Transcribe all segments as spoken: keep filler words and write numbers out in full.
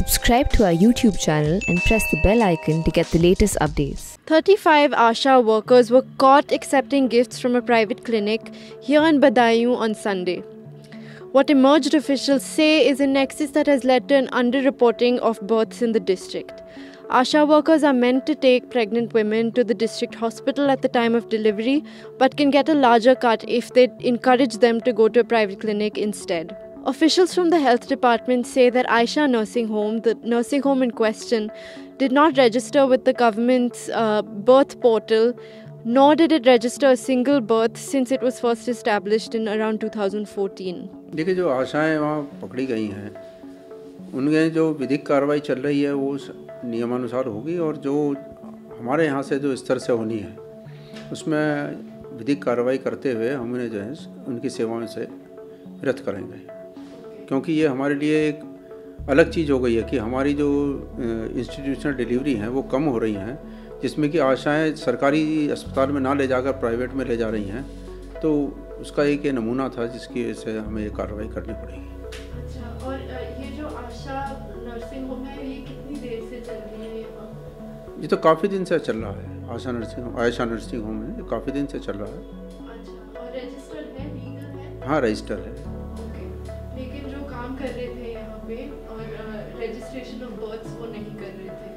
Subscribe to our YouTube channel and press the bell icon to get the latest updates. thirty-five ASHA workers were caught accepting gifts from a private clinic here in Badaयूं on Sunday. What emerged officials say is a nexus that has led to an underreporting of births in the district. ASHA workers are meant to take pregnant women to the district hospital at the time of delivery, but can get a larger cut if they encourage them to go to a private clinic instead. Officials from the health department say that Aisha Nursing Home, the nursing home in question, did not register with the government's uh, birth portal, nor did it register a single birth since it was first established in around two thousand fourteen. देखिए, जो आशाएं वहाँ पकड़ी गई हैं, उनके जो विधिक कार्रवाई चल रही है वो नियमानुसार होगी, और जो हमारे यहाँ से जो स्तर से होनी है उसमें विधिक कार्रवाई करते हुए हम उन्हें जो है उनकी सेवाओं से रद्द करेंगे, क्योंकि ये हमारे लिए एक अलग चीज़ हो गई है कि हमारी जो इंस्टीट्यूशनल डिलीवरी हैं वो कम हो रही हैं, जिसमें कि आशाएं सरकारी अस्पताल में ना ले जाकर प्राइवेट में ले जा रही हैं। तो उसका एक ये नमूना था जिसकी वजह से हमें ये कार्रवाई करनी पड़ेगी। अच्छा, और ये जो आशा नर्सिंग होम है ये कितनी देर से चल रही है? ये तो काफ़ी दिन से चल रहा है। Asha nursing home Ayesha nursing home है, ये काफ़ी दिन से चल रहा है। अच्छा, और रजिस्टर्ड है, लीगल है? हाँ, रजिस्टर है। ओके, लेकिन जो काम कर रहे थे यहाँ पे और रजिस्ट्रेशन ऑफ बर्थ्स वो नहीं कर रहे थे।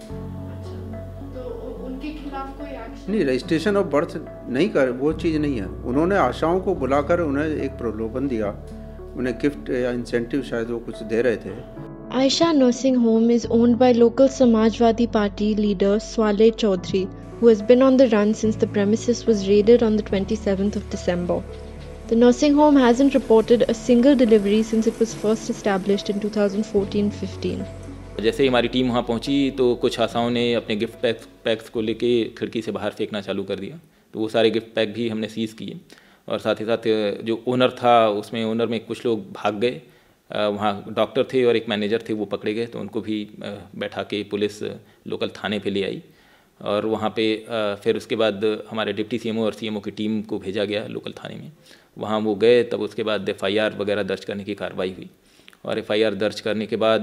उनके खिलाफ कोई एक्शन नहीं, रजिस्ट्रेशन ऑफ बर्थ नहीं कर, वो चीज़ नहीं है। उन्होंने आशाओं को बुलाकर उन्हें एक प्रलोभन दिया, उन्हें गिफ्ट या इंसेंटिव शायद वो कुछ दे रहे थे। Aisha Nursing Home is owned by local Samajwadi Party leader Swale Chaudhary, who has been on the run since the premises was raided on the twenty-seventh of December. The nursing home hasn't reported a single delivery since it was first established in twenty fourteen fifteen. जैसे ही हमारी team वहाँ पहुँची तो कुछ आशाओं ने अपने gift PACS PACS को लेके खिड़की से बाहर फेंकना चालू कर दिया, तो वो सारे गिफ्ट पैक भी हमने सीज़ किए, और साथ ही साथ जो ओनर था उसमें ओनर में कुछ लोग भाग गए। वहाँ डॉक्टर थे और एक मैनेजर थे, वो पकड़े गए, तो उनको भी बैठा के पुलिस लोकल थाने पे ले आई, और वहाँ पे फिर उसके बाद हमारे डिप्टी सीएमओ और सीएमओ की टीम को भेजा गया लोकल थाने में। वहाँ वो गए, तब उसके बाद एफ आई आर वगैरह दर्ज करने की कार्रवाई हुई, और एफ आई आर दर्ज करने के बाद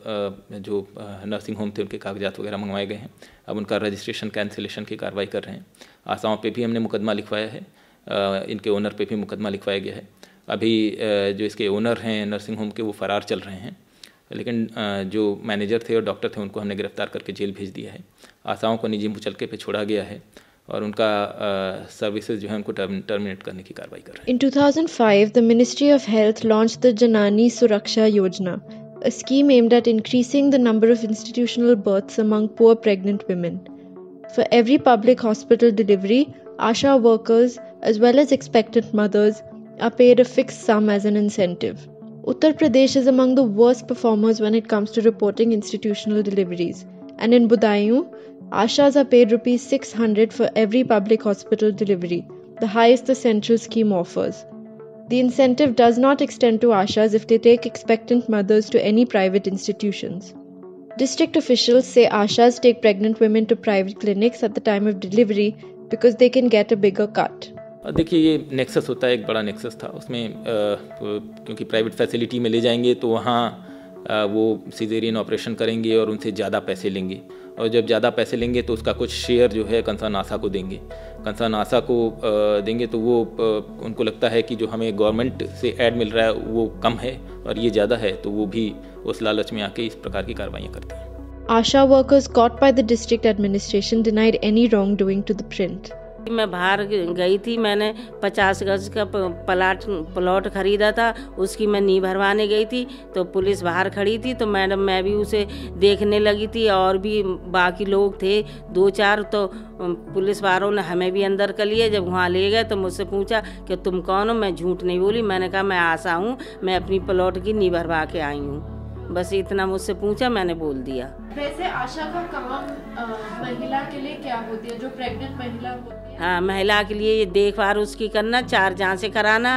जो नर्सिंग होम थे उनके कागजात वगैरह मंगवाए गए हैं। अब उनका रजिस्ट्रेशन कैंसिलेशन की कार्रवाई कर रहे हैं। आशाओं पे भी हमने मुकदमा लिखवाया है, इनके ओनर पे भी मुकदमा लिखवाया गया है। अभी जो इसके ओनर हैं नर्सिंग होम के वो फ़रार चल रहे हैं, लेकिन जो मैनेजर थे और डॉक्टर थे उनको हमने गिरफ्तार करके जेल भेज दिया है। आशाओं को निजी मुचलके पे छोड़ा गया है और उनका सर्विसेज जो है उनको टर्मिनेट करने की कार्रवाई कर रहे हैं। In two thousand five, the Ministry of Health launched the Janani Suraksha Yojana, a scheme aimed at increasing the number of institutional births among poor pregnant women. For every public hospital delivery, ASHA workers as well as expectant mothers are paid a fixed sum as an incentive. Uttar Pradesh is among the worst performers when it comes to reporting institutional deliveries, and in Badaयूं, Ashas are paid rupees six hundred for every public hospital delivery, the highest the central scheme offers. The incentive does not extend to Ashas if they take expectant mothers to any private institutions. District officials say Ashas take pregnant women to private clinics at the time of delivery because they can get a bigger cut. देखिए, ये nexus होता है, एक बड़ा nexus था उसमें, आ, क्योंकि private facility में ले जाएंगे तो वहाँ आ, वो सिजेरियन ऑपरेशन करेंगे और उनसे ज़्यादा पैसे लेंगे, और जब ज़्यादा पैसे लेंगे तो उसका कुछ शेयर जो है कंसर्न आशा को देंगे। कंसर्न आशा को आ, देंगे तो वो आ, उनको लगता है कि जो हमें गवर्नमेंट से ऐड मिल रहा है वो कम है और ये ज़्यादा है, तो वो भी उस लालच में आके इस प्रकार की कार्रवाइयाँ करते हैं। ASHA workers caught by the district administration denied any wrongdoing to the print. मैं बाहर गई थी, मैंने पचास गज का प्लाट प्लॉट खरीदा था, उसकी मैं नी भरवाने गई थी तो पुलिस बाहर खड़ी थी, तो मैडम मैं भी उसे देखने लगी थी और भी बाकी लोग थे दो चार, तो पुलिस वालों ने हमें भी अंदर कर लिया। जब वहाँ ले गए तो मुझसे पूछा कि तुम कौन हो? मैं झूठ नहीं बोली, मैंने कहा मैं आशा हूँ, मैं अपनी प्लॉट की नी भरवा के आई हूँ, बस इतना मुझसे पूछा, मैंने बोल दिया। वैसे आशा का काम आ, महिला के लिए क्या होती है, जो प्रेग्नेंट महिला होती है? हाँ, महिला के लिए देखभाल उसकी करना, चार जांचें कराना,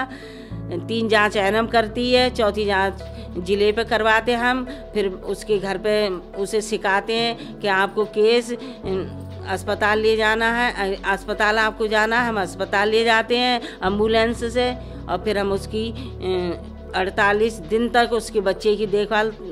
तीन जांच एनम करती है, चौथी जांच जिले पे करवाते हम, फिर उसके घर पे उसे सिखाते हैं कि आपको केस अस्पताल ले जाना है, अस्पताल आपको जाना है, हम अस्पताल ले जाते हैं एम्बुलेंस से, और फिर हम उसकी अड़तालीस दिन तक उसके बच्चे की देखभाल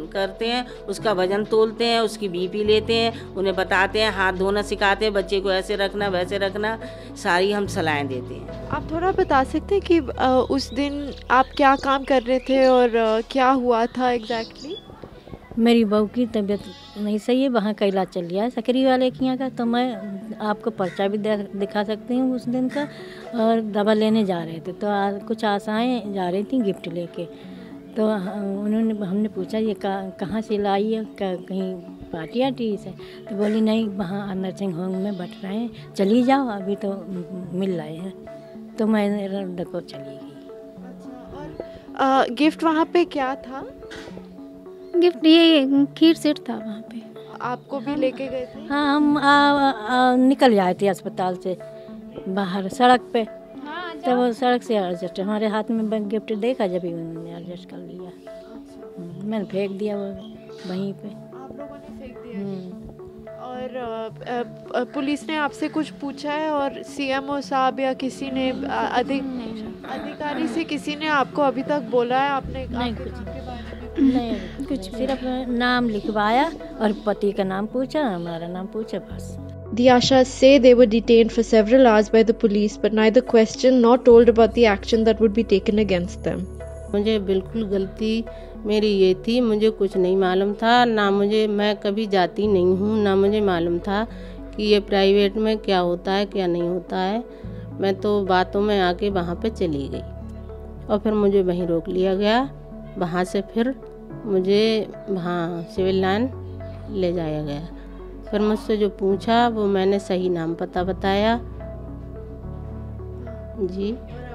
करते हैं, उसका वजन तोलते हैं, उसकी बीपी लेते हैं, उन्हें बताते हैं, हाथ धोना सिखाते हैं, बच्चे को ऐसे रखना वैसे रखना, सारी हम सलाहें देते हैं। आप थोड़ा बता सकते हैं कि आ, उस दिन आप क्या काम कर रहे थे और आ, क्या हुआ था एग्जैक्टली? मेरी बहू की तबीयत नहीं सही है, वहाँ का इलाज चल रहा है सकरी वाले के यहाँ का, तो मैं आपको पर्चा भी दिखा सकती हूँ उस दिन का। और दवा लेने जा रहे थे तो आ, कुछ आशाएं जा रही थी गिफ्ट लेके, तो उन्होंने हमने पूछा ये कहाँ से लाई है, कहीं पार्टी आटी से? तो बोली नहीं, वहाँ नर्सिंग होम में बैठ रहे हैं, चली जाओ, अभी तो मिल रहे हैं। तो मैं देखो चली गई। और गिफ्ट वहाँ पे क्या था? गिफ्ट ये खीर सेट था वहाँ पे। आपको भी लेके गए थे? हाँ, हम आ, आ, निकल जाए थे अस्पताल से बाहर सड़क पे, तो वो सड़क से एडजस्ट हमारे हाथ में गिफ्ट देखा, जब ही उन्होंने एडजस्ट कर लिया। मैंने फेंक दिया वो वहीं पे। आप लोगों ने फेंक दिया? और आ, आ, पुलिस ने आपसे कुछ पूछा है और सीएमओ साहब या किसी ने अधिक अधिकारी से किसी ने आपको अभी तक बोला है? आपने नहीं कुछ नहीं, कुछ सिर्फ नाम लिखवाया और पति का नाम पूछा, हमारा नाम पूछा, बस। The Ashas say they were detained for several hours by the police, but neither questioned nor told about the action that would be taken against them. मुझे बिल्कुल गलती मेरी ये थी, मुझे कुछ नहीं मालूम था, ना मुझे, मैं कभी जाती नहीं हूँ, ना मुझे मालूम था कि ये प्राइवेट में क्या होता है क्या नहीं होता है। मैं तो बातों में आके वहाँ पे चली गई और फिर मुझे वहीं रोक लिया गया। वहाँ से फिर मुझे वहाँ सिविल लाइन ले जाया गया। फिर मुझसे जो पूछा वो मैंने सही नाम पता बताया जी।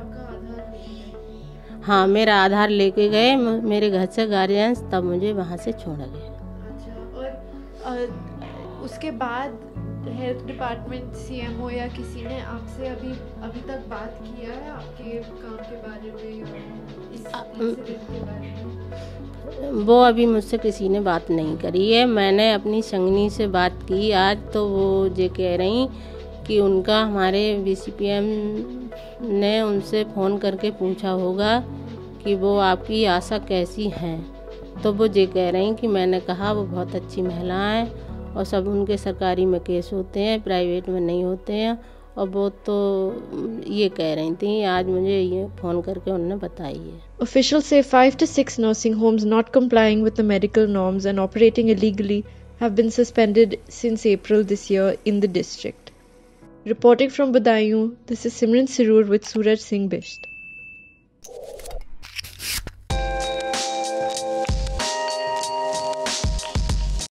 हाँ, मेरा आधार लेके गए मेरे घर से गार्जियंस, तब मुझे वहाँ से छोड़ा गया। अच्छा, और, और उसके बाद हेल्थ डिपार्टमेंट, सीएमओ या किसी ने आपसे अभी अभी तक बात किया है आपके काम के बारे में और इस इंसिडेंट के बारे में? वो अभी मुझसे किसी ने बात नहीं करी है। मैंने अपनी संगनी से बात की आज, तो वो ये कह रही कि उनका हमारे बीसीपीएम ने उनसे फ़ोन करके पूछा होगा कि वो आपकी आशा कैसी हैं, तो वो ये कह रही कि मैंने कहा वो बहुत अच्छी महिला है और सब उनके सरकारी में केस होते हैं, प्राइवेट में नहीं होते हैं। और वो तो ये कह रही थी, आज मुझे ये फ़ोन करके उन्होंने बताई है। Officials say five to six nursing homes not complying with the medical norms and operating illegally have been suspended since April this year in the district. Reporting from Badaयूं, this is Simran Sirur with Suraj Singh Bisht.